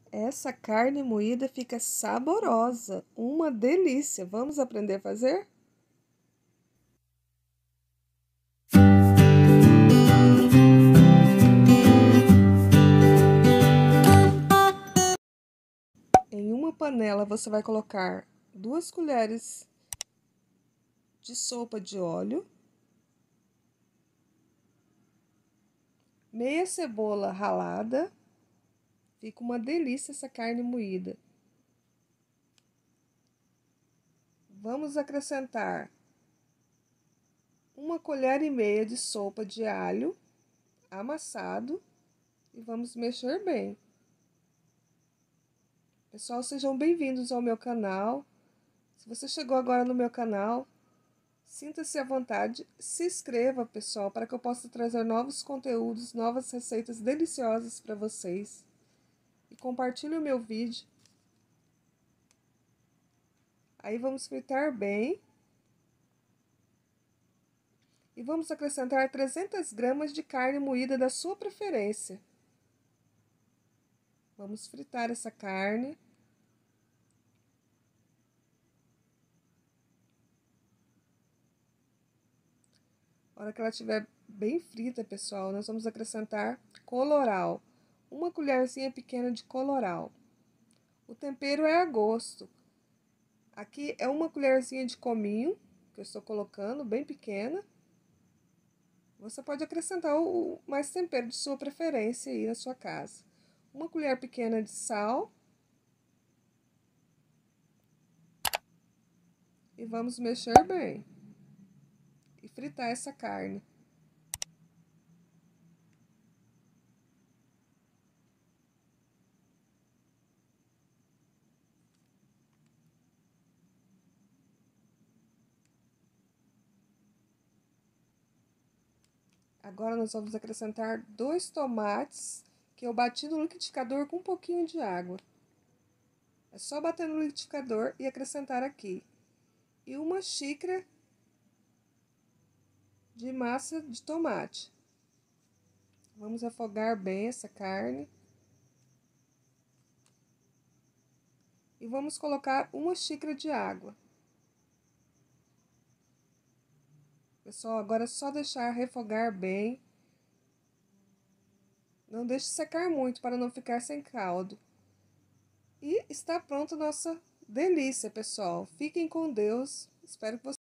Essa carne moída fica saborosa, uma delícia. Vamos aprender a fazer? Em uma panela você vai colocar 2 colheres de sopa de óleo, meia cebola ralada. Fica uma delícia essa carne moída. Vamos acrescentar 1,5 colher de sopa de alho amassado e vamos mexer bem. Pessoal, sejam bem-vindos ao meu canal. Se você chegou agora no meu canal, sinta-se à vontade, se inscreva, pessoal, para que eu possa trazer novos conteúdos, novas receitas deliciosas para vocês. E compartilhe o meu vídeo. Aí vamos fritar bem. E vamos acrescentar 300 gramas de carne moída da sua preferência. Vamos fritar essa carne. Na hora que ela estiver bem frita, pessoal, nós vamos acrescentar colorau. 1 colherzinha pequena de colorau. O tempero é a gosto. Aqui é 1 colherzinha de cominho, que eu estou colocando, bem pequena. Você pode acrescentar o mais tempero de sua preferência aí na sua casa. 1 colher pequena de sal. E vamos mexer bem. E fritar essa carne. Agora nós vamos acrescentar 2 tomates que eu bati no liquidificador com um pouquinho de água. É só bater no liquidificador e acrescentar aqui. E 1 xícara de massa de tomate. Vamos afogar bem essa carne. E vamos colocar 1 xícara de água. Pessoal, agora é só deixar refogar bem. Não deixe secar muito para não ficar sem caldo. E está pronta a nossa delícia, pessoal. Fiquem com Deus. Espero que vocês